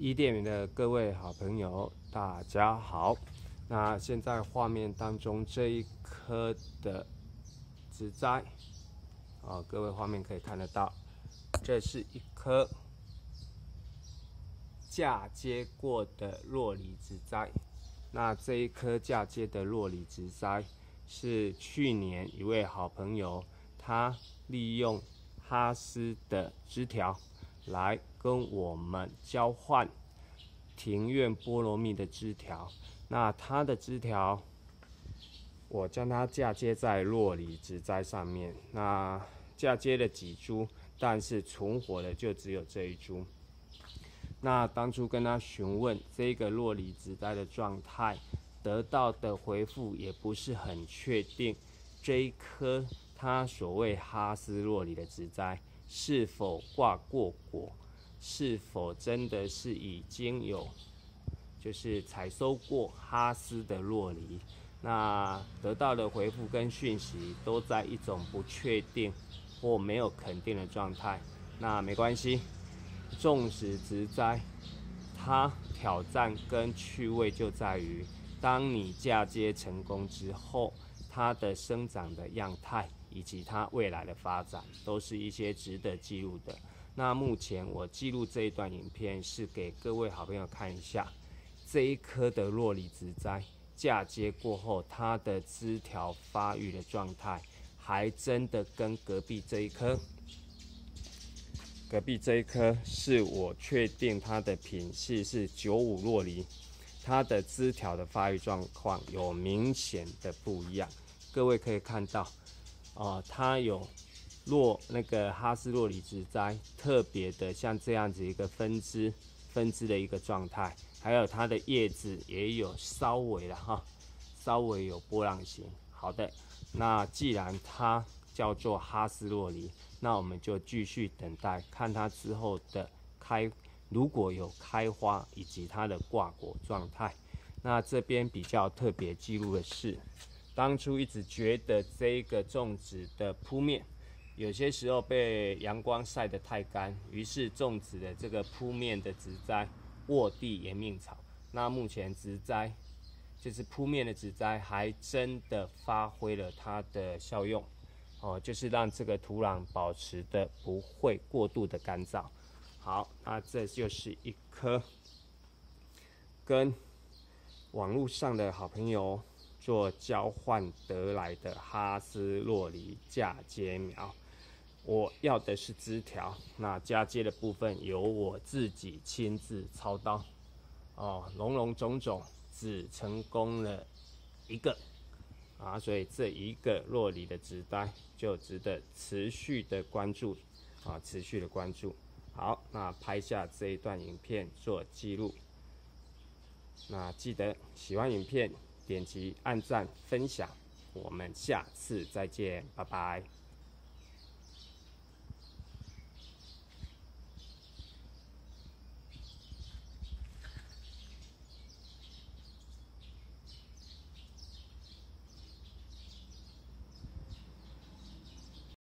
伊甸园的各位好朋友，大家好。那现在画面当中这一颗的植栽，各位画面可以看得到，这是一颗嫁接过的洛梨植栽。那这一颗嫁接的洛梨植栽，是去年一位好朋友，他利用哈斯的枝条来跟我们交换庭院菠萝蜜的枝条。那它的枝条，我将它嫁接在洛梨植栽上面。那嫁接了几株，但是存活的就只有这一株。那当初跟他询问这个洛梨植栽的状态，得到的回复也不是很确定，这一颗他所谓哈斯洛梨的植栽是否挂过果，是否真的是已经有就是采收过哈斯的洛梨。那得到的回复跟讯息都在一种不确定或没有肯定的状态。那没关系，种植植栽，它挑战跟趣味就在于，当你嫁接成功之后，它的生长的样态以及它未来的发展，都是一些值得记录的。那目前我记录这一段影片，是给各位好朋友看一下这一颗的洛梨植栽嫁接过后，它的枝条发育的状态，还真的跟隔壁这一颗是我确定它的品系是95洛梨，它的枝条的发育状况有明显的不一样。各位可以看到，它有那个哈斯洛梨植栽特别的像这样子一个分支的一个状态，还有它的叶子也有稍微有波浪形。好的，那既然它叫做哈斯洛梨，那我们就继续等待，看它之后的如果有开花以及它的挂果状态。那这边比较特别记录的是，当初一直觉得这个种植的铺面有些时候被阳光晒得太干，于是种植的这个铺面的植栽卧地延命草。那目前植栽就是铺面的植栽，还真的发挥了它的效用。就是让这个土壤保持的不会过度的干燥。好，那这就是一颗跟网络上的好朋友做交换得来的哈斯洛梨嫁接苗。我要的是枝条，那嫁接的部分由我自己亲自操刀。种种只成功了一个。所以这一个洛梨的植栽就值得持续的关注。好，那拍下这一段影片做记录。那记得喜欢影片点击按赞分享，我们下次再见，拜拜。